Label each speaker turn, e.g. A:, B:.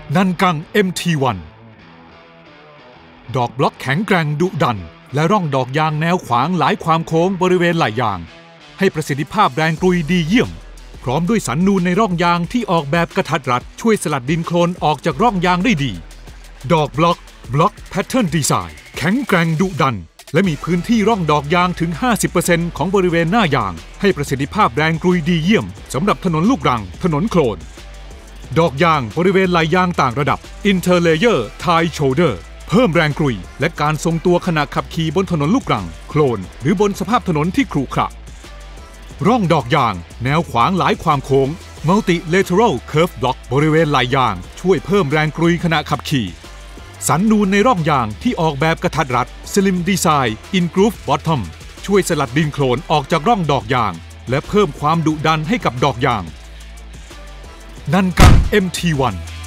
A: นันกัง MT1 ดอกบล็อกแข็งแกร่งดุดันและร่องดอกยางแนวขวางหลายความโค้งบริเวณไหล่ยางให้ประสิทธิภาพแรงกรุยดีเยี่ยมพร้อมด้วยสันนูนในร่องยางที่ออกแบบกระทัดรัดช่วยสลัดดินโคลนออกจากร่องยางได้ดีดอกบล็อกแพทเทิร์นดีไซน์แข็งแกร่งดุดันและมีพื้นที่ร่องดอกยางถึง 50% ของบริเวณหน้ายางให้ประสิทธิภาพแรงกรุยดีเยี่ยมสำหรับถนนลูกรังถนนโคลนดอกยางบริเวณไหล่ยางต่างระดับ Interlayer Tie Shoulder เพิ่มแรงกรุยและการทรงตัวขณะขับขี่บนถนนลูกรังโคลนหรือบนสภาพถนนที่ขรุขระร่องดอกยางแนวขวางหลายความโค้ง Multilateral Curve Block บริเวณไหล่ยางช่วยเพิ่มแรงกรุยขณะขับขี่สันนูนในร่องยางที่ออกแบบกระทัดรัด Slim Design In Groove Bottom ช่วยสลัดดินโคลนออกจากร่องดอกยางและเพิ่มความดุดันให้กับดอกยางนันกัง MT1